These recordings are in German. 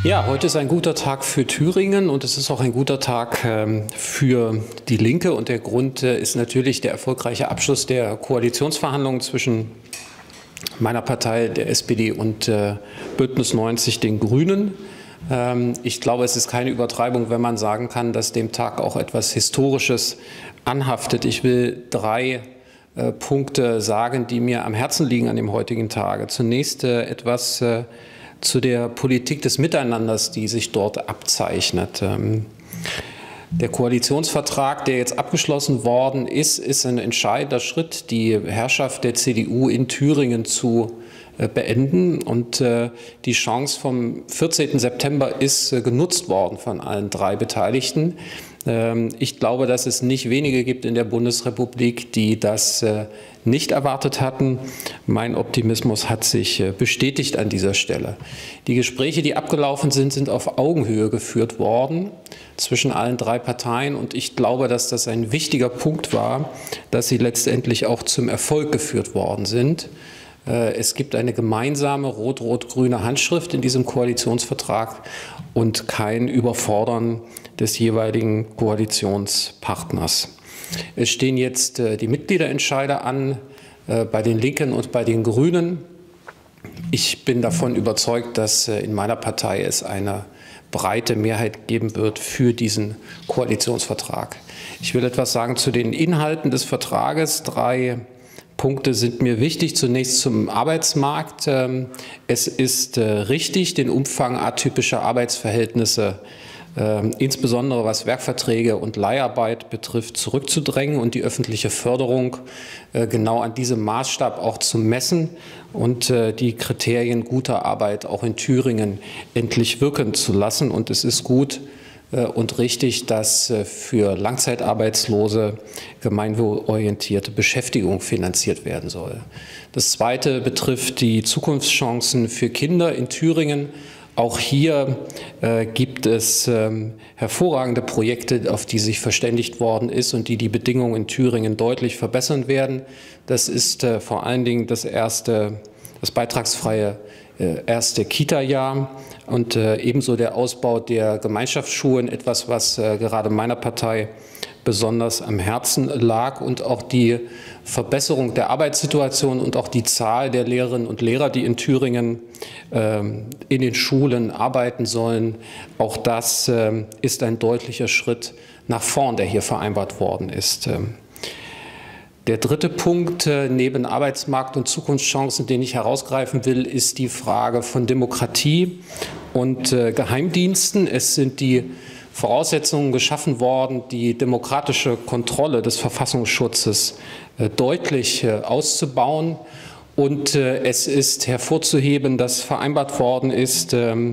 Ja, heute ist ein guter Tag für Thüringen und es ist auch ein guter Tag für die Linke. Und der Grund ist natürlich der erfolgreiche Abschluss der Koalitionsverhandlungen zwischen meiner Partei, der SPD und Bündnis 90, den Grünen. Ich glaube, es ist keine Übertreibung, wenn man sagen kann, dass dem Tag auch etwas Historisches anhaftet. Ich will drei Punkte sagen, die mir am Herzen liegen an dem heutigen Tage. Zunächst etwas zu der Politik des Miteinanders, die sich dort abzeichnet. Der Koalitionsvertrag, der jetzt abgeschlossen worden ist, ist ein entscheidender Schritt, die Herrschaft der CDU in Thüringen zu beenden. Und die Chance vom 14. September ist genutzt worden von allen drei Beteiligten. Ich glaube, dass es nicht wenige gibt in der Bundesrepublik, die das nicht erwartet hatten. Mein Optimismus hat sich bestätigt an dieser Stelle. Die Gespräche, die abgelaufen sind, sind auf Augenhöhe geführt worden zwischen allen drei Parteien. Und ich glaube, dass das ein wichtiger Punkt war, dass sie letztendlich auch zum Erfolg geführt worden sind. Es gibt eine gemeinsame rot-rot-grüne Handschrift in diesem Koalitionsvertrag und kein Überfordern des jeweiligen Koalitionspartners. Es stehen jetzt die Mitgliederentscheide an bei den Linken und bei den Grünen. Ich bin davon überzeugt, dass in meiner Partei es eine breite Mehrheit geben wird für diesen Koalitionsvertrag. Ich will etwas sagen zu den Inhalten des Vertrages. Drei Punkte sind mir wichtig. Zunächst zum Arbeitsmarkt. Es ist richtig, den Umfang atypischer Arbeitsverhältnisse, insbesondere was Werkverträge und Leiharbeit betrifft, zurückzudrängen und die öffentliche Förderung genau an diesem Maßstab auch zu messen und die Kriterien guter Arbeit auch in Thüringen endlich wirken zu lassen. Und es ist gut und richtig, dass für Langzeitarbeitslose gemeinwohlorientierte Beschäftigung finanziert werden soll. Das Zweite betrifft die Zukunftschancen für Kinder in Thüringen. Auch hier gibt es hervorragende Projekte, auf die sich verständigt worden ist und die die Bedingungen in Thüringen deutlich verbessern werden. Das ist vor allen Dingen das beitragsfreie erste Kita-Jahr und ebenso der Ausbau der Gemeinschaftsschulen, etwas, was gerade meiner Partei besonders am Herzen lag, und auch die Verbesserung der Arbeitssituation und auch die Zahl der Lehrerinnen und Lehrer, die in Thüringen in den Schulen arbeiten sollen. Auch das ist ein deutlicher Schritt nach vorn, der hier vereinbart worden ist. Der dritte Punkt neben Arbeitsmarkt und Zukunftschancen, den ich herausgreifen will, ist die Frage von Demokratie und Geheimdiensten. Es sind die Voraussetzungen geschaffen worden, die demokratische Kontrolle des Verfassungsschutzes deutlich auszubauen. Und es ist hervorzuheben, dass vereinbart worden ist,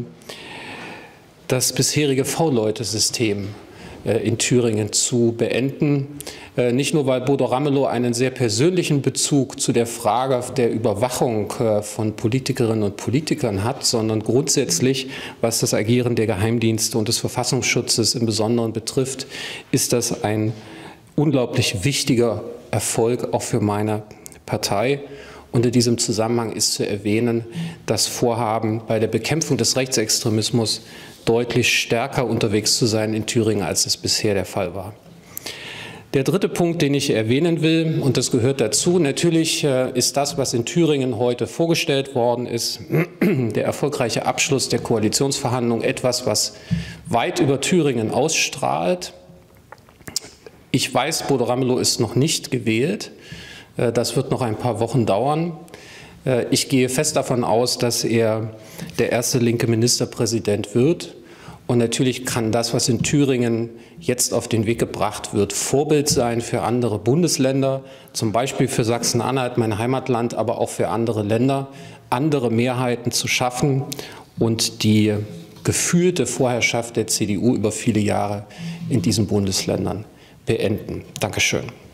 das bisherige V-Leute-System in Thüringen zu beenden. Nicht nur, weil Bodo Ramelow einen sehr persönlichen Bezug zu der Frage der Überwachung von Politikerinnen und Politikern hat, sondern grundsätzlich, was das Agieren der Geheimdienste und des Verfassungsschutzes im Besonderen betrifft, ist das ein unglaublich wichtiger Erfolg auch für meine Partei. Und in diesem Zusammenhang ist zu erwähnen, das Vorhaben, bei der Bekämpfung des Rechtsextremismus deutlich stärker unterwegs zu sein in Thüringen, als es bisher der Fall war. Der dritte Punkt, den ich erwähnen will, und das gehört dazu, natürlich ist das, was in Thüringen heute vorgestellt worden ist, der erfolgreiche Abschluss der Koalitionsverhandlungen, etwas, was weit über Thüringen ausstrahlt. Ich weiß, Bodo Ramelow ist noch nicht gewählt. Das wird noch ein paar Wochen dauern. Ich gehe fest davon aus, dass er der erste linke Ministerpräsident wird. Und natürlich kann das, was in Thüringen jetzt auf den Weg gebracht wird, Vorbild sein für andere Bundesländer, zum Beispiel für Sachsen-Anhalt, mein Heimatland, aber auch für andere Länder, andere Mehrheiten zu schaffen und die gefühlte Vorherrschaft der CDU über viele Jahre in diesen Bundesländern beenden. Dankeschön.